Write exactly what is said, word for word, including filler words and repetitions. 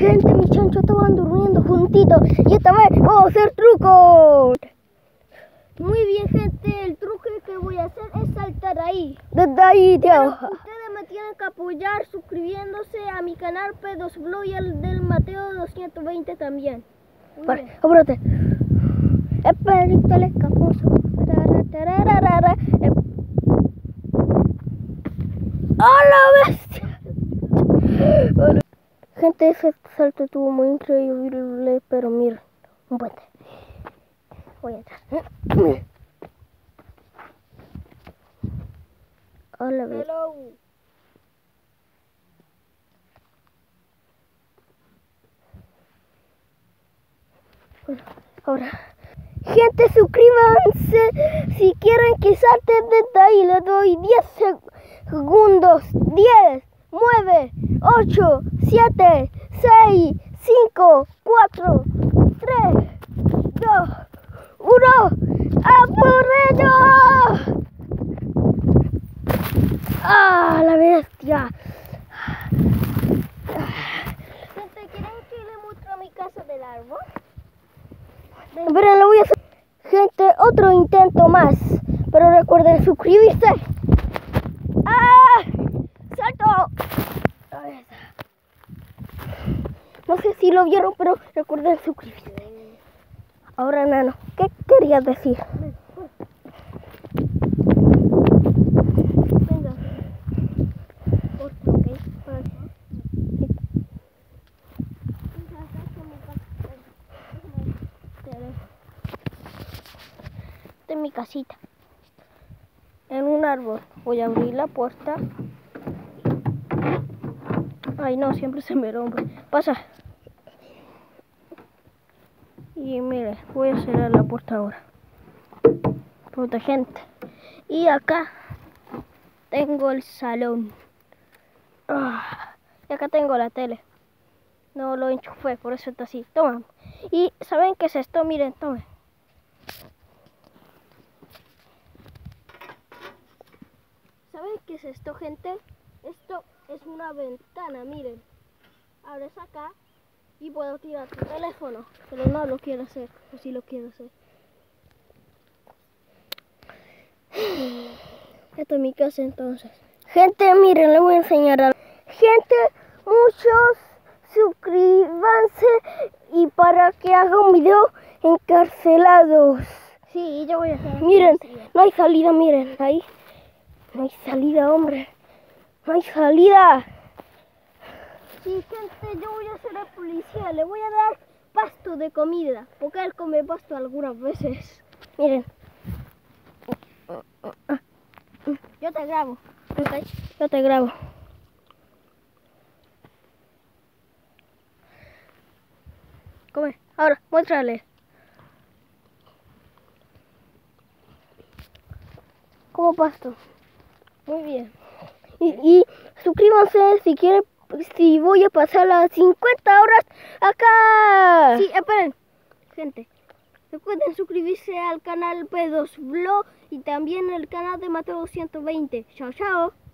Gente, mis chanchos estaban durmiendo juntitos y esta vez vamos a hacer trucos. Muy bien, gente, el truco que voy a hacer es saltar ahí. Desde ahí, tío. Ustedes me tienen que apoyar suscribiéndose a mi canal P dos Blog y al del Mateo doscientos veinte también. Muy Vale, bien. apúrate. El perrito el escamoso. ¡Oh, la bestia! Gente, ese salto estuvo muy increíble, pero miren, un puente. Voy a entrar. ¡Oh, la bestia! Hello. Bueno, ahora, gente, suscríbanse si quieren que salte desde ahí. Les doy diez segundos. diez, nueve, ocho, siete, seis, cinco, cuatro, tres, dos, uno. ¡A por ello! ¡Ah, la bestia! Gente, ¿quieren que le muestre mi casa del árbol? Pero lo voy a hacer. Gente, otro intento más. Pero recuerden suscribirse. ¡Ah! ¡Salto! No sé si lo vieron, pero recuerden suscribirse. Ahora, Nano, ¿qué querías decir? Venga. Ok. Esta es mi casita. En un árbol. Voy a abrir la puerta. Ay, no, siempre se me rompe. Pasa. Y mire, voy a cerrar la puerta ahora. Protegente. Y acá tengo el salón. Ah, y acá tengo la tele. No lo enchufé, por eso está así. Toma. Y ¿saben qué es esto? Miren, tomen. ¿Saben qué es esto, gente? Esto es una ventana, miren. Abres acá y puedo tirar tu teléfono. Pero no lo quiero hacer, o sí lo quiero hacer. Esta es mi casa entonces. Gente, miren, les voy a enseñar algo. Gente, muchos suscríbanse y para que haga un video encarcelados. Sí, yo voy a hacer. Miren, no hay salida, miren, ahí. No hay salida, hombre. No hay salida. Sí, gente, yo voy a ser el policía. Le voy a dar pasto de comida, porque él come pasto algunas veces. Miren. Yo te grabo. Okay. Yo te grabo. Come. Ahora, muéstrale. Como pasto. Muy bien. Y, y suscríbanse si quieren, si voy a pasar las cincuenta horas acá. Sí, esperen. Gente, recuerden suscribirse al canal P dos Blog y también el canal de Mateo doscientos veinte. Chao, chao.